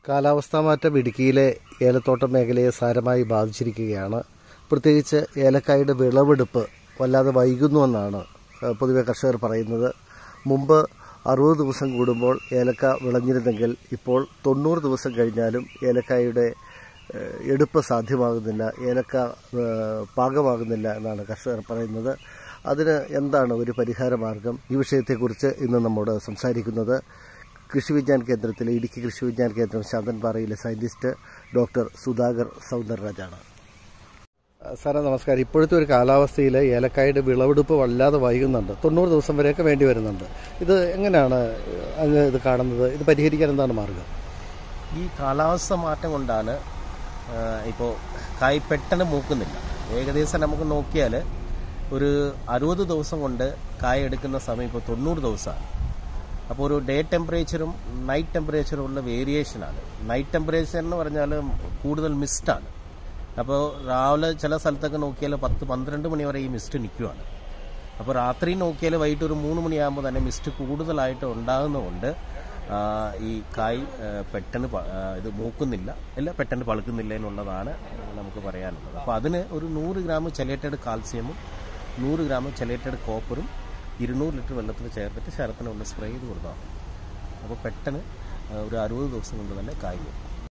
കാലാവസ്ഥാ മാറ്റം ഇടുക്കിയിലെ ഏലത്തോട്ട മേഖലയെ സാരമായി ബാധിച്ചിരിക്കുകയാണ്. പ്രത്യേകിച്ച് ഏലക്കായുടെ വിളവെടുപ്പ് വല്ലാതെ വൈകുന്നുവെന്നാണ് പൊതുവെ കർഷകർ പറയുന്നത്. മുമ്പ് 60 ദിവസം കൂടുമ്പോൾ ഏലക്ക വിളഞ്ഞിരുന്നെങ്കിൽ ഇപ്പോൾ 90 ദിവസം കഴിഞ്ഞാലും ഏലക്കായുടെ എടുപ്പ് സാധ്യമാകുന്നില്ല, ഏലക്ക പാകമാകുന്നില്ല എന്നാണ് കർഷകർ പറയുന്നത്. അതിന് എന്താണ് ഒരു പരിഹാര മാർഗം? ഈ വിഷയത്തെക്കുറിച്ച് ഇന്ന് നമ്മോട് സംസാരിക്കുന്നത് കൃഷി വിജ്ഞാൻ കേന്ദ്രത്തിലെ ഇടുക്കി കൃഷി വിജ്ഞാൻ കേന്ദ്രം ശാന്തൻപാറയിലെ സയൻറ്റിസ്റ്റ് ഡോക്ടർ സുധാകർ സൗന്ദരരാജാണ്. സാറേ നമസ്കാരം. ഇപ്പോഴത്തെ ഒരു കാലാവസ്ഥയിൽ ഏലക്കായുടെ വിളവെടുപ്പ് വല്ലാതെ വൈകുന്നുണ്ട്, 90 ദിവസം വരെയൊക്കെ വേണ്ടി വരുന്നുണ്ട്. ഇത് എങ്ങനെയാണ് അങ്ങ് ഇത് കാണുന്നത്? ഇത് പരിഹരിക്കാൻ എന്താണ് മാർഗം? ഈ കാലാവസ്ഥ മാറ്റം കൊണ്ടാണ് ഇപ്പോൾ കായ് പെട്ടെന്ന് മൂക്കുന്നില്ല. ഏകദേശം നമുക്ക് നോക്കിയാൽ ഒരു 60 ദിവസം കൊണ്ട് കായ എടുക്കുന്ന സമയം ഇപ്പോൾ 90 ദിവസമാണ്. അപ്പോൾ ഒരു ഡേ ടെമ്പറേച്ചറും നൈറ്റ് ടെമ്പറേച്ചറും ഉള്ള വേരിയേഷനാണ്. നൈറ്റ് ടെമ്പറേച്ചർ എന്ന് പറഞ്ഞാൽ കൂടുതൽ മിസ്റ്റാണ്. അപ്പോൾ രാവിലെ ചില സ്ഥലത്തൊക്കെ നോക്കിയാൽ 10-12 മണി വരെ ഈ മിസ്റ്റ് നിൽക്കുകയാണ്. അപ്പോൾ രാത്രി നോക്കിയാൽ വൈകിട്ട് ഒരു 3 മണിയാകുമ്പോൾ തന്നെ മിസ്റ്റ് കൂടുതലായിട്ട് ഉണ്ടാകുന്നതുകൊണ്ട് ഈ കായ് പെട്ടെന്ന് ഇത് മൂക്കുന്നില്ല, അല്ല പെട്ടെന്ന് പഴുക്കുന്നില്ല എന്നുള്ളതാണ് നമുക്ക് പറയാനുള്ളത്. അപ്പോൾ അതിന് ഒരു 100 ഗ്രാം ചെലേറ്റഡ് കാൽസ്യമും 100 ഗ്രാം ചെലേറ്റഡ് കോപ്പറും 200 ലിറ്റർ വെള്ളത്തിൽ ചേർത്തിട്ട് ശരത്തിനുള്ള സ്പ്രേ ചെയ്ത് കൊടുത്താൽ മതി. അപ്പോൾ പെട്ടെന്ന് ഒരു 60 ദിവസം കൊണ്ട് തന്നെ കായ് വരും.